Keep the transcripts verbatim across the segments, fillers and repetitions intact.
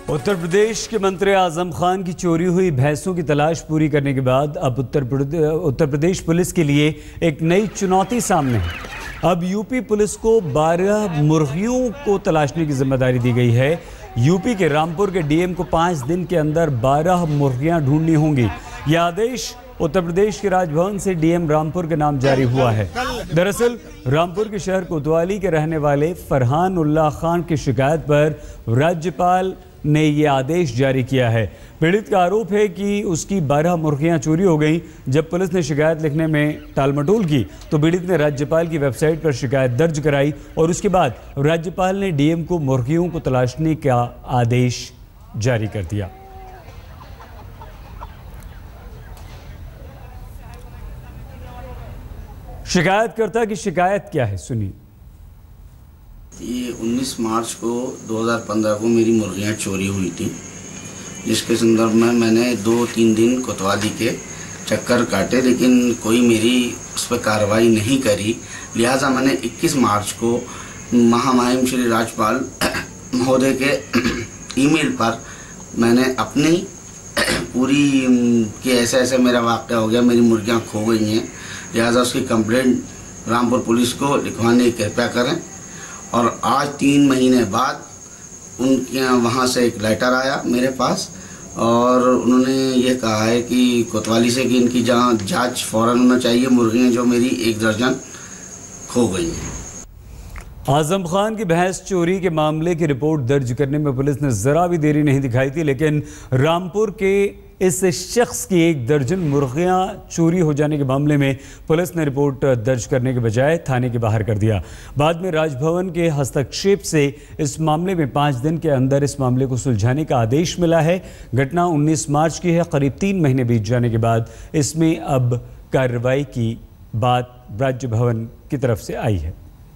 उत्तर प्रदेश के मंत्री आजम खान की चोरी हुई भैंसों की तलाश पूरी करने के बाद अब उत्तर प्रदेश उत्तर प्रदेश पुलिस के लिए एक नई चुनौती सामने है। अब यूपी पुलिस को बारह मुर्गियों को तलाशने की जिम्मेदारी दी गई है। यूपी के रामपुर के डीएम को पाँच दिन के अंदर बारह मुर्गियां ढूंढनी होंगी। यह आदेश उत्तर प्रदेश के राजभवन से डीएम रामपुर के नाम जारी हुआ है। दरअसल रामपुर के शहर कोतवाली के रहने वाले फरहान उल्लाह खान की शिकायत पर राज्यपाल ने यह आदेश जारी किया है। पीड़ित का आरोप है कि उसकी बारह मुर्गियां चोरी हो गईं। जब पुलिस ने शिकायत लिखने में टालमटोल की तो पीड़ित ने राज्यपाल की वेबसाइट पर शिकायत दर्ज कराई और उसके बाद राज्यपाल ने डीएम को मुर्गियों को तलाशने का आदेश जारी कर दिया। शिकायतकर्ता की शिकायत क्या है, सुनिए। ये उन्नीस मार्च को दो हज़ार पंद्रह को मेरी मुर्गियां चोरी हुई थी, जिसके संदर्भ में मैंने दो तीन दिन कोतवाली के चक्कर काटे, लेकिन कोई मेरी उस पर कार्रवाई नहीं करी। लिहाजा मैंने इक्कीस मार्च को महामहिम श्री राज्यपाल महोदय के ईमेल पर मैंने अपनी पूरी कि ऐसे ऐसे मेरा वाक़या हो गया, मेरी मुर्गियां खो गई हैं, लिहाजा उसकी कंप्लेंट रामपुर पुलिस को लिखवाने की कृपया करें। और आज तीन महीने बाद उनके वहाँ से एक लेटर आया मेरे पास और उन्होंने ये कहा है कि कोतवाली से कि इनकी जांच जांच फ़ौरन होना चाहिए। मुर्गियाँ जो मेरी एक दर्जन खो गई हैं। आजम खान की भैंस चोरी के मामले की रिपोर्ट दर्ज करने में पुलिस ने जरा भी देरी नहीं दिखाई थी, लेकिन रामपुर के इस शख्स की एक दर्जन मुर्गियां चोरी हो जाने के मामले में पुलिस ने रिपोर्ट दर्ज करने के बजाय थाने के बाहर कर दिया। बाद में राजभवन के हस्तक्षेप से इस मामले में पाँच दिन के अंदर इस मामले को सुलझाने का आदेश मिला है। घटना उन्नीस मार्च की है। करीब तीन महीने बीत जाने के बाद इसमें अब कार्रवाई की बात राज्य भवन की तरफ से आई है।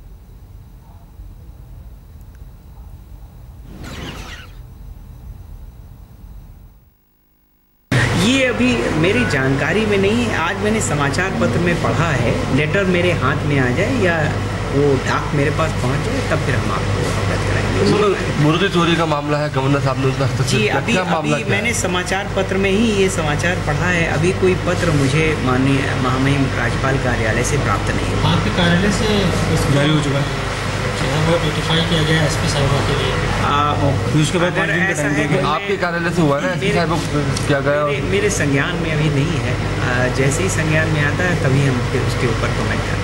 ये अभी मेरी जानकारी में नहीं है। आज मैंने समाचार पत्र में पढ़ा है। लेटर मेरे हाथ में आ जाए या वो डाक मेरे पास पहुंच जाए तब फिर हम आपको अवगत कराएंगे। मुर्गी चोरी का मामला है, गवर्नर साहब ने उसका हस्तक्षेप जी अभी अभी मैंने समाचार पत्र में ही ये समाचार पढ़ा है। अभी कोई पत्र मुझे माननीय महामहिम राज्यपाल कार्यालय से प्राप्त नहीं है। आपके कार्यालय से जारी हो चुका है, वो नोटिफाई किया गया एसपी साहब के लिए। उसके बाद ऐसा है कि आपके कार्यालय से हुआ है एसपी साहब क्या गया? मेरे संज्ञान में अभी नहीं है। जैसे ही संज्ञान में आता है तभी हम फिर उसके ऊपर कमेंट करते हैं।